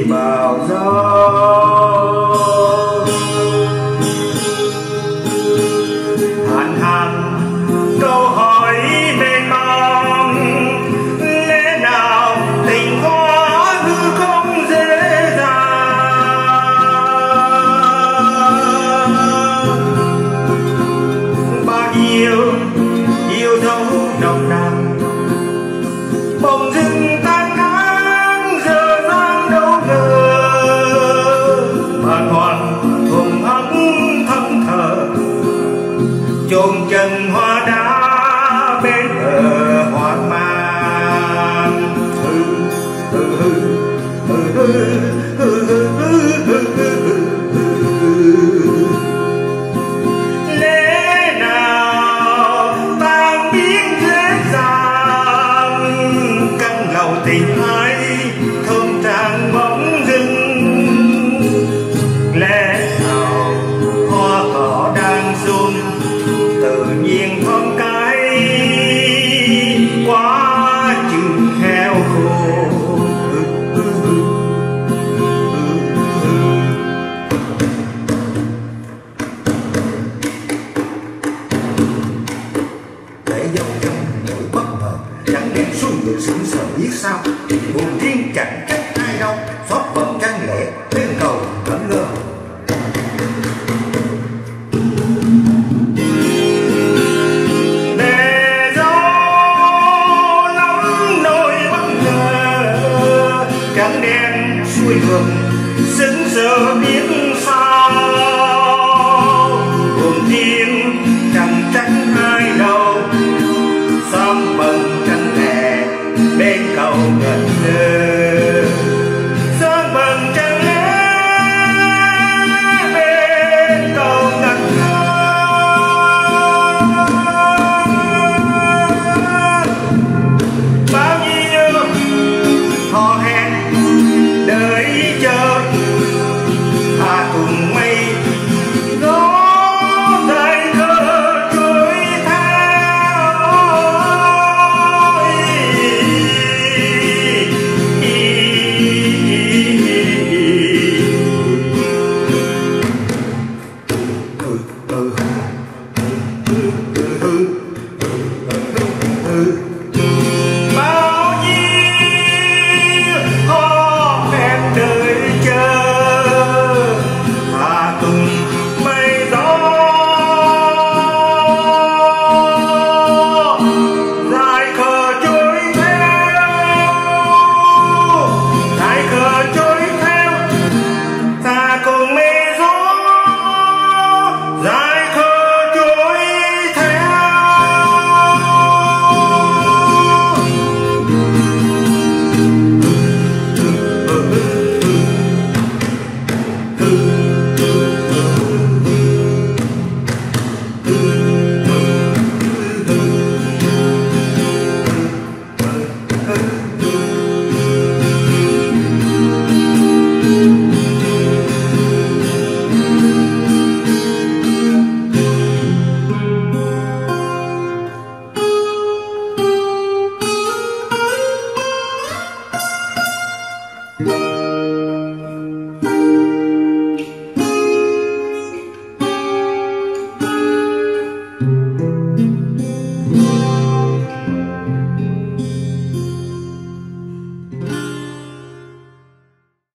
vào gió. Hạn hạn câu hỏi mênh mông, lẽ nào tình hóa hư không dễ dàng. Bao nhiêu yêu dấu nồng nàn, bỗng dưng tan ngang giờ giang đâu ngờ. Mà còn hùng hăng thẫn thờ chôn chân hoa đá bên bờ hoang mang. Lẽ nào ta biết dễ dàng, căn lầu tình ai thơm tràn bóng rừng. Lẽ nào hoa cỏ đang run tự nhiên thơm cay quá chừng heo khô. Để dấu chân nỗi bất ngờ chẳng đèn xuân ngược sững sờ biết sao. Buồn riêng chẳng trách ai đâu, xót vầng trăng lệ lên cầu ngẩn ngơ. Để gió nóng nỗi bất ngờ, cánh đèn xuôi ngược sững sờ biết sao. Buồn riêng chẳng trách ai đâu, xóm bần trăng lệ bên cầu ngẩn ngơ.